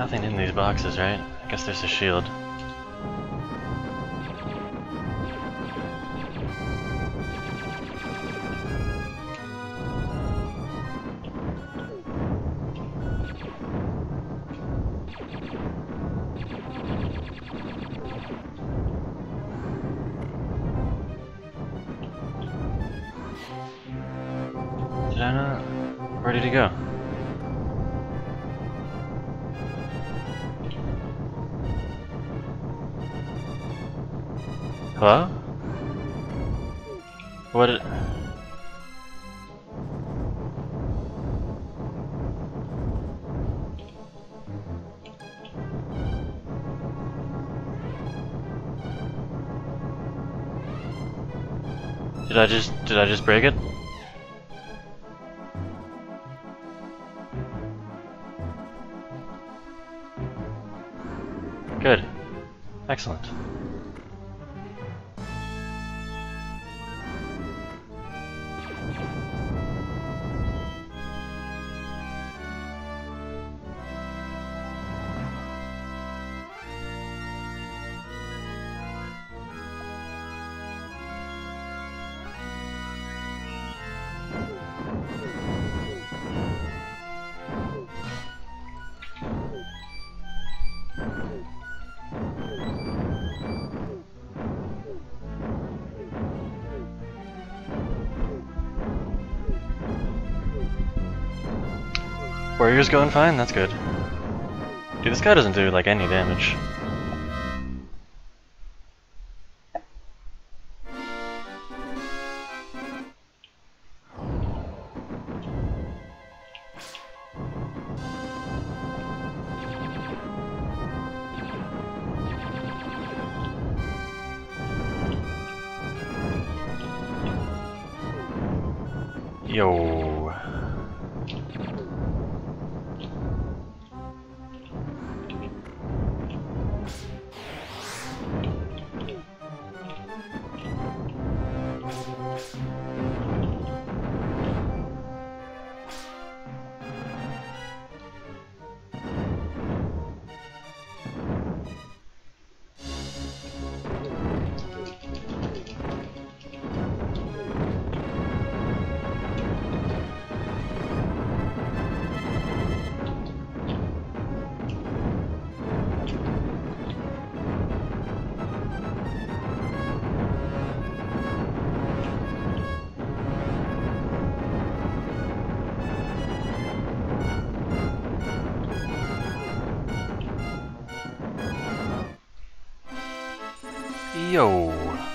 Nothing in these boxes, right? I guess there's a shield. Did I not? Where did he go? Hello? What did... Did I just break it? Good. Excellent. Warrior's going fine? That's good. Dude, this guy doesn't do like any damage. Yo. Yo.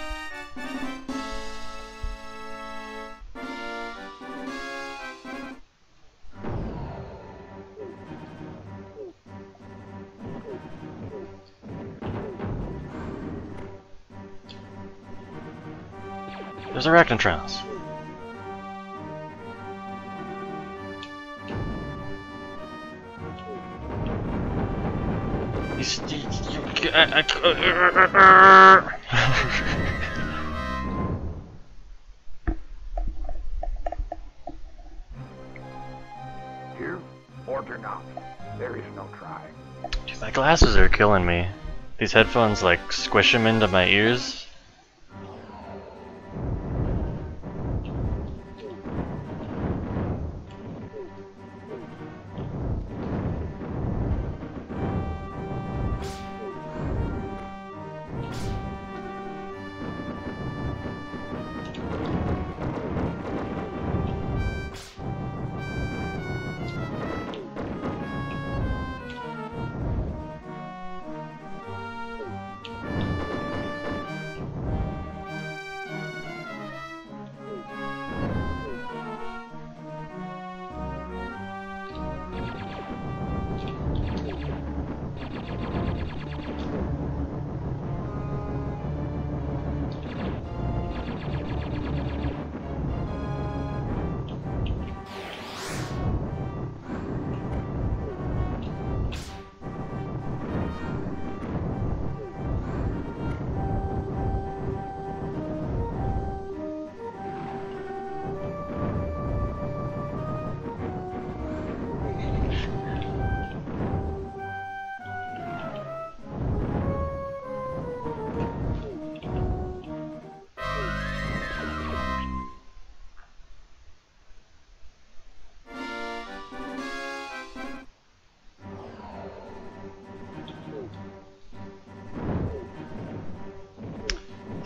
There's Arachnotrons. Here or not, there is no try. Dude, my glasses are killing me. These headphones like squish them into my ears.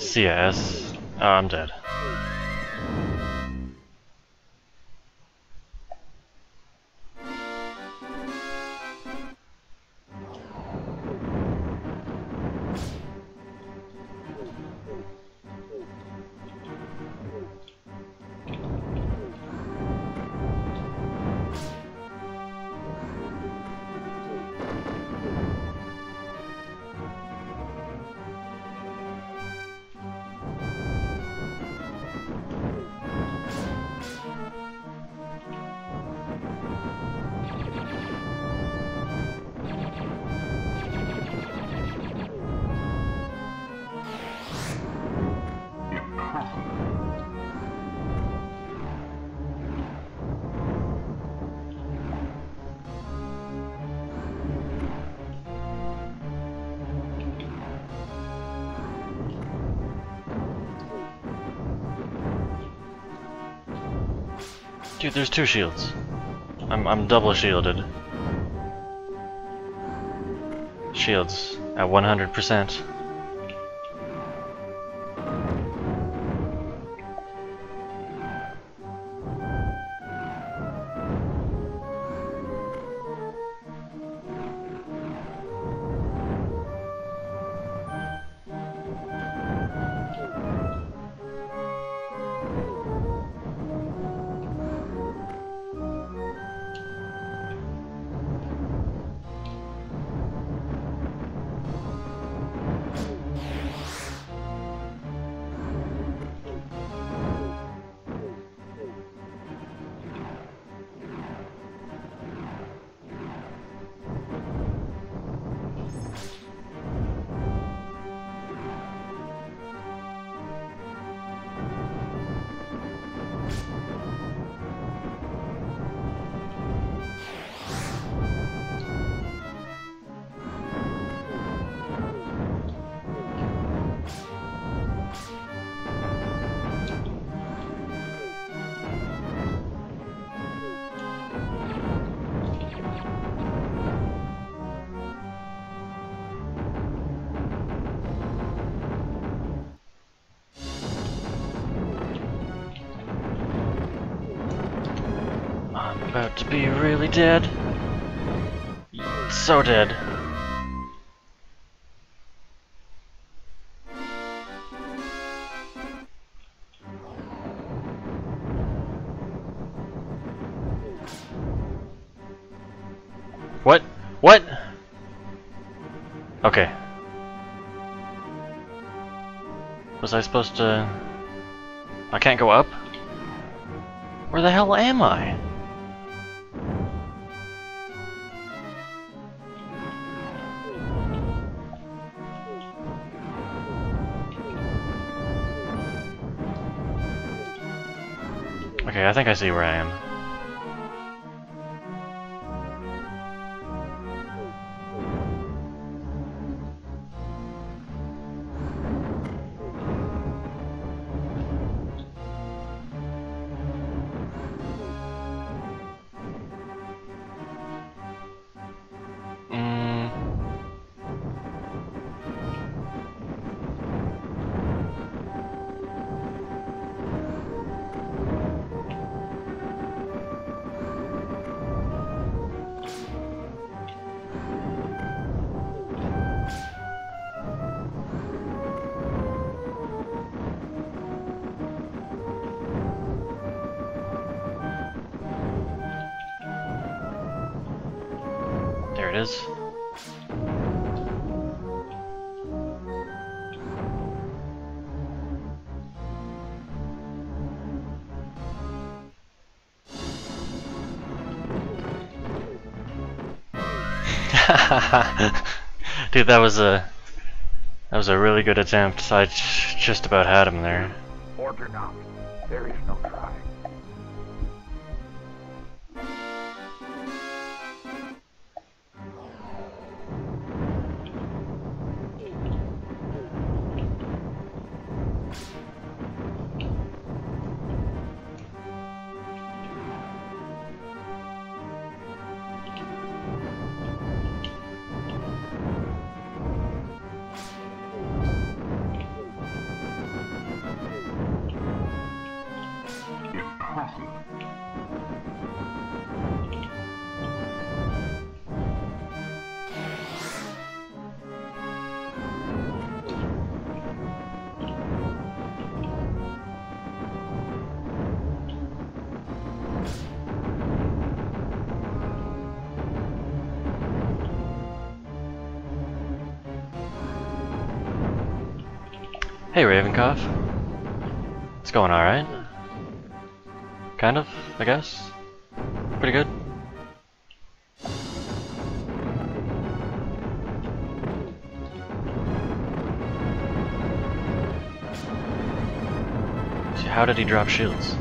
CS. Oh, I'm dead. Dude, there's 2 shields. I'm double shielded. Shields at 100%. I'm about to be really dead. So dead. What? What? Okay. Was I supposed to... I can't go up? Where the hell am I? Okay, I think I see where I am. There it is. Dude, that was a really good attempt. I just about had him there. Order not. There is no try. Hey Ravencroft. It's going alright. Kind of, I guess. Pretty good. See, how did he drop shields?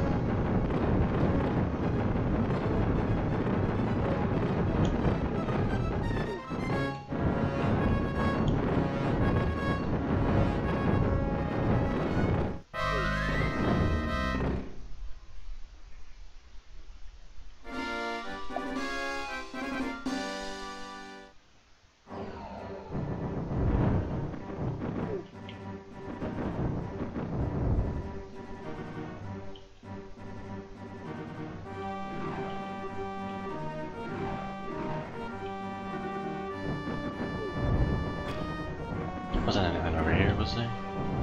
Wasn't anything over here, was there?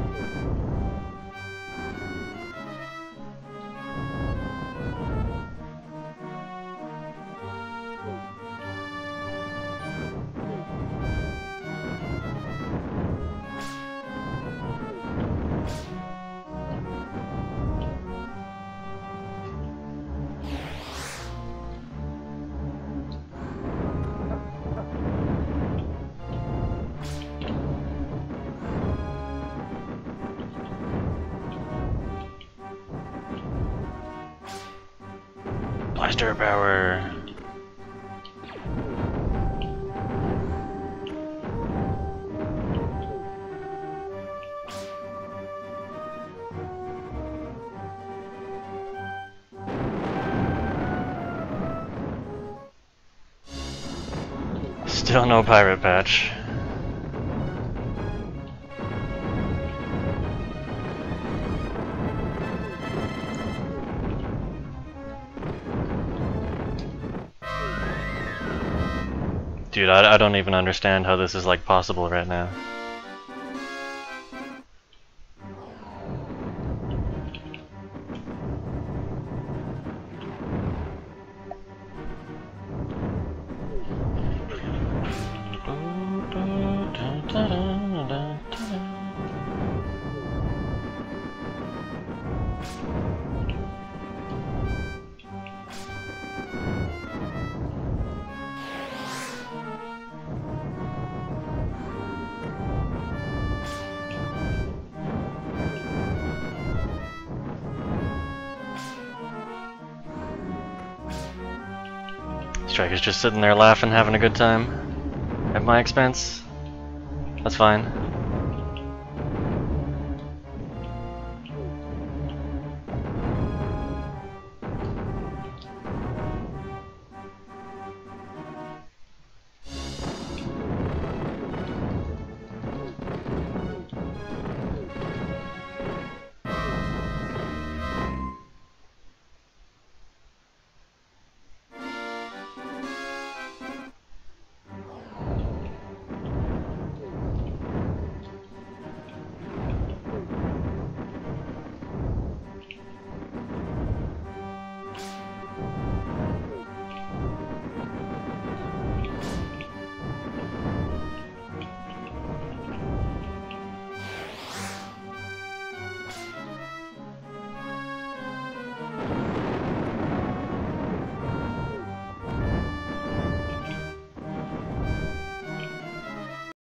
Blaster power! Still no pirate patch. Dude, I don't even understand how this is like possible right now. Striker's just sitting there laughing, having a good time at my expense. That's fine.